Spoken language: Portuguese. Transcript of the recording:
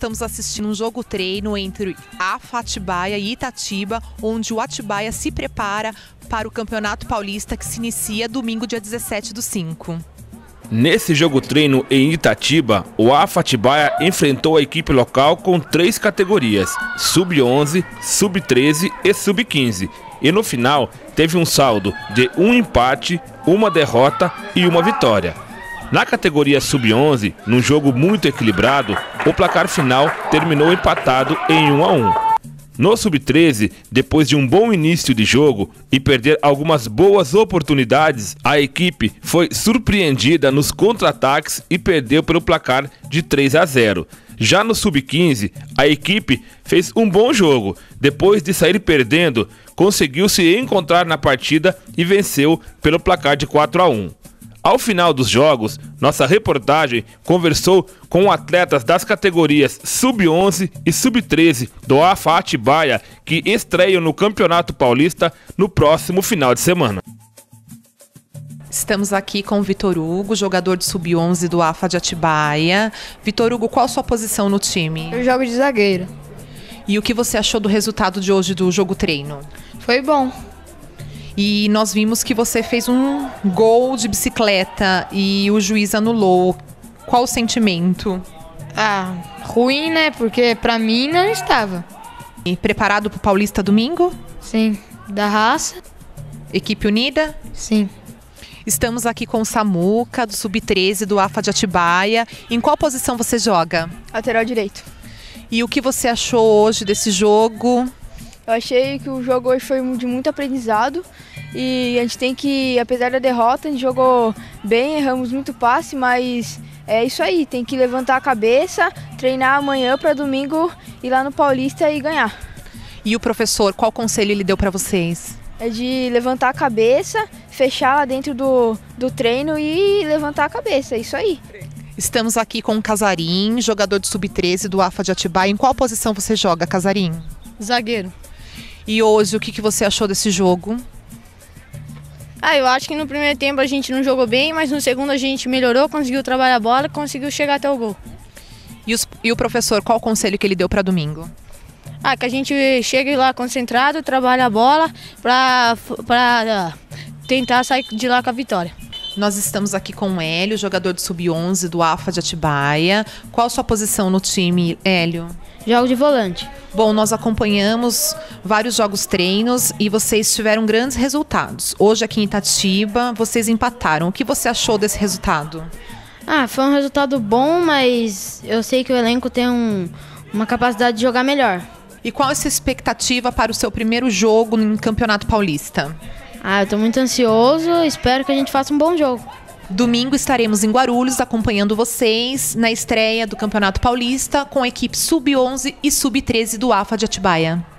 estamos assistindo um jogo treino entre AFA Atibaia e Itatiba, onde o Atibaia se prepara para o Campeonato Paulista que se inicia domingo, dia 17/5. Nesse jogo treino em Itatiba, o AFA Atibaia enfrentou a equipe local com 3 categorias, Sub-11, Sub-13 e Sub-15. E no final teve um saldo de 1 empate, 1 derrota e 1 vitória. Na categoria Sub-11, num jogo muito equilibrado, o placar final terminou empatado em 1-1. No Sub-13, depois de um bom início de jogo e perder algumas boas oportunidades, a equipe foi surpreendida nos contra-ataques e perdeu pelo placar de 3-0. Já no Sub-15, a equipe fez um bom jogo. Depois de sair perdendo, conseguiu se encontrar na partida e venceu pelo placar de 4-1. Ao final dos jogos, nossa reportagem conversou com atletas das categorias Sub-11 e Sub-13 do AFA Atibaia, que estreiam no Campeonato Paulista no próximo final de semana. Estamos aqui com o Vitor Hugo, jogador de Sub-11 do AFA de Atibaia. Vitor Hugo, qual a sua posição no time? Eu jogo de zagueiro. E o que você achou do resultado de hoje do jogo treino? Foi bom. E nós vimos que você fez um gol de bicicleta e o juiz anulou. Qual o sentimento? Ruim, né? Porque pra mim não estava. E preparado para o Paulista domingo? Sim. Da raça? Equipe unida? Sim. Estamos aqui com o Samuca, do Sub-13, do AFA de Atibaia. Em qual posição você joga? Lateral direito. E o que você achou hoje desse jogo? Eu achei que o jogo hoje foi de muito aprendizado e a gente tem que, apesar da derrota, a gente jogou bem, erramos muito passe, mas é isso aí, tem que levantar a cabeça, treinar amanhã para domingo ir lá no Paulista e ganhar. E o professor, qual conselho ele deu para vocês? É de levantar a cabeça, fechar lá dentro do treino e levantar a cabeça, é isso aí. Estamos aqui com o Casarim, jogador de Sub-13 do AFA de Atibaia. Em qual posição você joga, Casarim? Zagueiro. E hoje, o que você achou desse jogo? Eu acho que no primeiro tempo a gente não jogou bem, mas no segundo a gente melhorou, conseguiu trabalhar a bola e conseguiu chegar até o gol. E o professor, qual o conselho que ele deu para domingo? Que a gente chegue lá concentrado, trabalhe a bola para tentar sair de lá com a vitória. Nós estamos aqui com o Hélio, jogador de Sub-11 do AFA de Atibaia. Qual a sua posição no time, Hélio? Jogo de volante. Bom, nós acompanhamos vários jogos treinos e vocês tiveram grandes resultados. Hoje aqui em Itatiba, vocês empataram. O que você achou desse resultado? Foi um resultado bom, mas eu sei que o elenco tem uma capacidade de jogar melhor. E qual é a sua expectativa para o seu primeiro jogo no Campeonato Paulista? Eu estou muito ansioso, espero que a gente faça um bom jogo. Domingo estaremos em Guarulhos acompanhando vocês na estreia do Campeonato Paulista com a equipe Sub-11 e Sub-13 do AFA de Atibaia.